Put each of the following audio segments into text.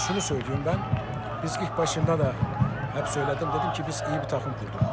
şunu söyleyeyim ben. Biz ilk başında da hep söyledim. Dedim ki biz iyi bir takım kurduk.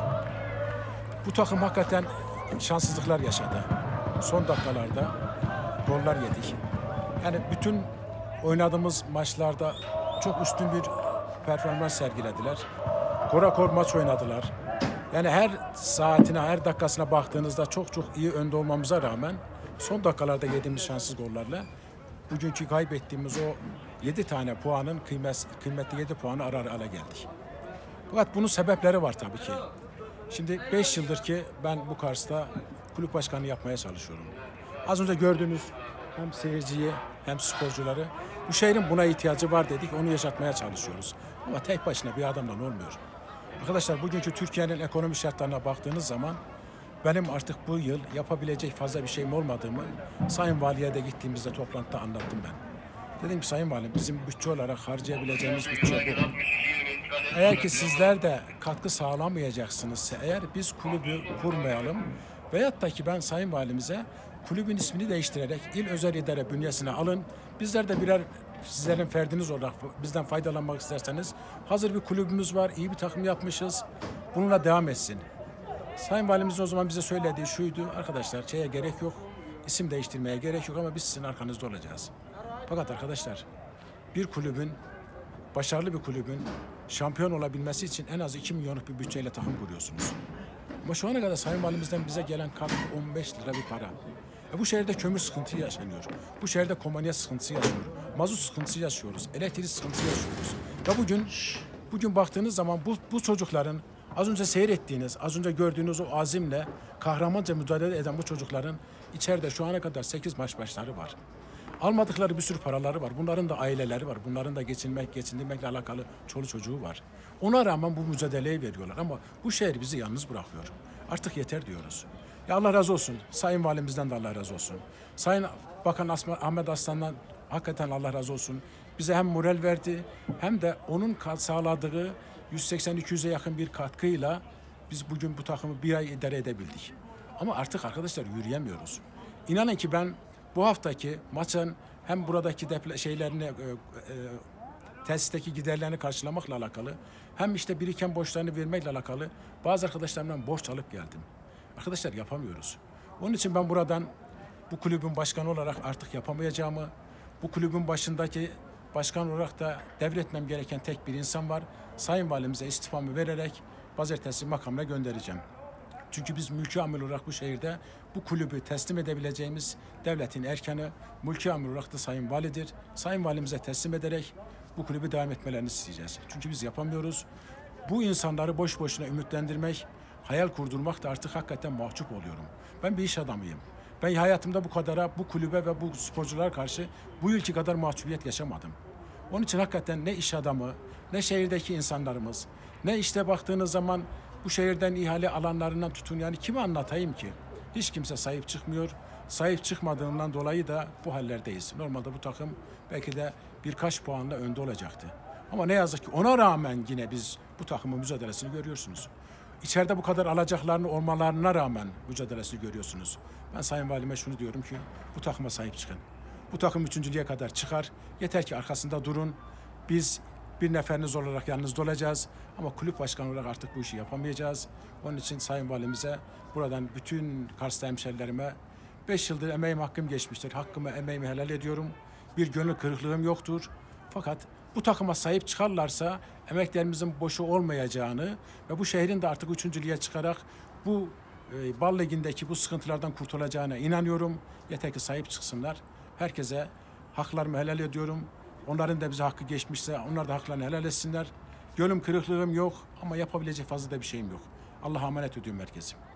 Bu takım hakikaten şanssızlıklar yaşadı. Son dakikalarda goller yedik. Yani bütün oynadığımız maçlarda çok üstün bir performans sergilediler. Korakor maç oynadılar. Yani her saatine, her dakikasına baktığınızda çok iyi önde olmamıza rağmen son dakikalarda yediğimiz şanssız gollerle bugünkü kaybettiğimiz o 7 tane puanın kıymetli 7 puanı arar hale geldik. Fakat bunun sebepleri var tabii ki. Şimdi 5 yıldır ki ben bu Kars'ta kulüp başkanı yapmaya çalışıyorum. Az önce gördüğünüz hem seyirciyi hem sporcuları bu şehrin buna ihtiyacı var dedik, onu yaşatmaya çalışıyoruz. Ama tek başına bir adamdan olmuyor. Arkadaşlar bugünkü Türkiye'nin ekonomi şartlarına baktığınız zaman benim artık bu yıl yapabilecek fazla bir şeyim olmadığımı Sayın Vali'ye de gittiğimizde toplantıda anlattım ben. Dedim ki Sayın Valim bizim bütçe olarak harcayabileceğimiz bütçe bu. Eğer ki sizler de katkı sağlamayacaksınızsa eğer biz kulübü kurmayalım veyahut da ki ben Sayın Valimize kulübün ismini değiştirerek il özel idare bünyesine alın. Bizler de birer sizlerin ferdiniz olarak bizden faydalanmak isterseniz hazır bir kulübümüz var, iyi bir takım yapmışız. Bununla devam etsin. Sayın Valimizin o zaman bize söylediği şuydu, arkadaşlar şeye gerek yok, isim değiştirmeye gerek yok ama biz sizin arkanızda olacağız. Fakat arkadaşlar bir kulübün, başarılı bir kulübün şampiyon olabilmesi için en az 2 milyonluk bir bütçeyle takım kuruyorsunuz. Ama şu ana kadar Sayın Valimizden bize gelen katkı 15 lira bir para. Bu şehirde kömür sıkıntı yaşanıyor. Bu şehirde komanya sıkıntısı yaşıyor. Mazot sıkıntısı yaşıyoruz. Elektrik sıkıntısı yaşıyoruz. Ve bugün baktığınız zaman bu çocukların az önce seyrettiğiniz, az önce gördüğünüz o azimle kahramanca mücadele eden bu çocukların içeride şu ana kadar 8 maç başları var. Almadıkları bir sürü paraları var. Bunların da aileleri var. Bunların da geçindirmekle alakalı çoluk çocuğu var. Ona rağmen bu mücadeleyi veriyorlar ama bu şehir bizi yalnız bırakıyor. Artık yeter diyoruz. Ya Allah razı olsun. Sayın Valimizden de Allah razı olsun. Sayın Bakan Ahmet Aslan'dan hakikaten Allah razı olsun. Bize hem moral verdi hem de onun sağladığı 180-200'e yakın bir katkıyla biz bugün bu takımı bir ay idare edebildik. Ama artık arkadaşlar yürüyemiyoruz. İnanın ki ben bu haftaki maçın hem buradaki tesisteki giderlerini karşılamakla alakalı hem işte biriken borçlarını vermekle alakalı bazı arkadaşlarımdan borç alıp geldim. Arkadaşlar yapamıyoruz. Onun için ben buradan bu kulübün başkanı olarak artık yapamayacağımı, bu kulübün başındaki başkan olarak da devretmem gereken tek bir insan var. Sayın Valimize istifamı vererek pazartesi makamına göndereceğim. Çünkü biz mülki amir olarak bu şehirde bu kulübü teslim edebileceğimiz devletin erkanı, mülki amir olarak da Sayın Validir. Sayın Valimize teslim ederek bu kulübü devam etmelerini isteyeceğiz. Çünkü biz yapamıyoruz. Bu insanları boş boşuna ümitlendirmek, hayal kurdurmak da artık hakikaten mahcup oluyorum. Ben bir iş adamıyım. Ben hayatımda bu kulübe ve bu sporculara karşı bu ülke kadar mahcubiyet yaşamadım. Onun için hakikaten ne iş adamı, ne şehirdeki insanlarımız, ne işte baktığınız zaman bu şehirden ihale alanlarından tutun yani kime anlatayım ki? Hiç kimse sahip çıkmıyor. Sahip çıkmadığından dolayı da bu hallerdeyiz. Normalde bu takım belki de birkaç puanla önde olacaktı. Ama ne yazık ki ona rağmen yine biz bu takımın mücadelesini görüyorsunuz. İçeride bu kadar alacaklarını olmalarına rağmen mücadelesini görüyorsunuz. Ben Sayın Valime şunu diyorum ki bu takıma sahip çıkın. Bu takım üçüncülüğe kadar çıkar. Yeter ki arkasında durun. Biz bir neferiniz olarak yanınızda olacağız. Ama kulüp başkanı olarak artık bu işi yapamayacağız. Onun için Sayın Valimize buradan bütün Kars'ta hemşerilerime 5 yıldır emeğim hakkım geçmiştir. Hakkımı, emeğimi helal ediyorum. Bir gönül kırıklığım yoktur. Fakat bu takıma sahip çıkarlarsa emeklerimizin boşu olmayacağını ve bu şehrin de artık üçüncülüğe çıkarak bu Bal Ligi'ndeki bu sıkıntılardan kurtulacağına inanıyorum. Yeter ki sahip çıksınlar. Herkese haklarımı helal ediyorum. Onların da bize hakkı geçmişse onlar da haklarını helal etsinler. Gönlüm kırıklığım yok ama yapabilecek fazla da bir şeyim yok. Allah'a emanet ediyorum herkese.